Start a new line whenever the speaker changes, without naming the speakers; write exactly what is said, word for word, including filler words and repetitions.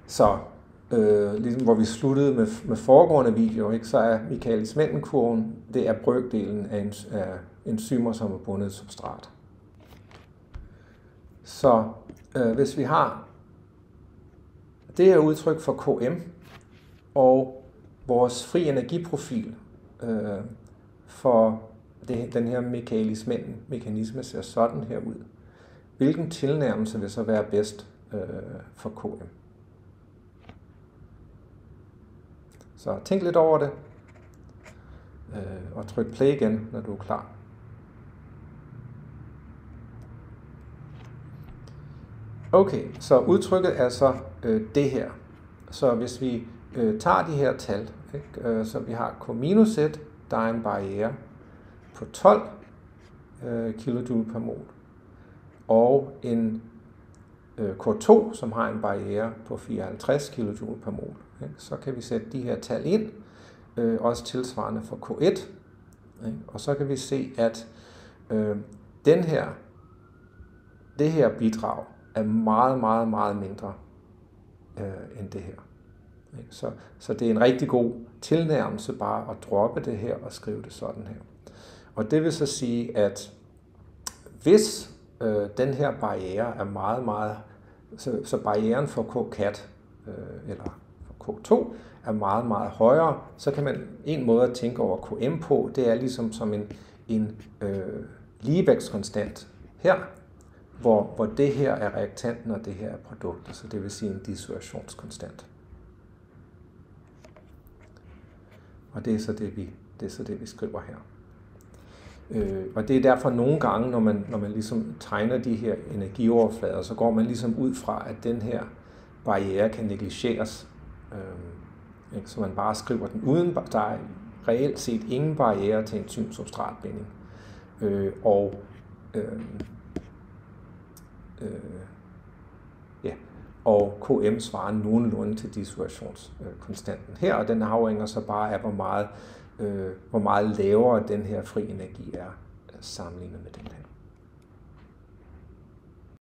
Så øh, ligesom hvor vi sluttede med, med foregående video, ikke, så er Michaelis-Menten-kurven, det er brøkdelen af, en, af enzymer, som er bundet til substrat. Så øh, hvis vi har det her udtryk for K M, og vores fri energiprofil øh, for det, den her Michaelis-Menten-mekanisme ser sådan her ud. Hvilken tilnærmelse vil så være bedst øh, for K M? Så tænk lidt over det, øh, og tryk play igen, når du er klar. Okay, så udtrykket er så øh, det her. Så hvis vi øh, tager de her tal, ikke, øh, så vi har K minus et, der er en barriere på tolv øh, kilojoule per mol, og en øh, K to, som har en barriere på fireoghalvtreds kilojoule per mol. Ikke? Så kan vi sætte de her tal ind, øh, også tilsvarende for K et, ikke? Og så kan vi se, at øh, den her, det her bidrag er meget, meget, meget mindre øh, end det her. Ikke? Så, så det er en rigtig god tilnærmelse bare at droppe det her og skrive det sådan her. Og det vil så sige, at hvis øh, den her barriere er meget, meget, så, så barrieren for K cat, øh, eller for K to, er meget, meget højere, så kan man, en måde at tænke over K M på, det er ligesom som en, en øh, ligevægtskonstant her, hvor, hvor det her er reaktanten, og det her er produktet, så det vil sige en dissolutionskonstant. Og det er så det, vi, det er så det, vi skriver her. Øh, og det er derfor nogle gange, når man, når man ligesom tegner de her energioverflader, så går man ligesom ud fra, at den her barriere kan negligeres. Øh, ikke? Så man bare skriver den uden, der er reelt set ingen barriere til enzym-substratbinding. Øh, og øh, øh, ja, og K M svarer nogenlunde til dissolutionskonstanten her, og den afhænger så bare af, hvor meget, øh, hvor meget lavere den her fri energi er sammenlignet med den her.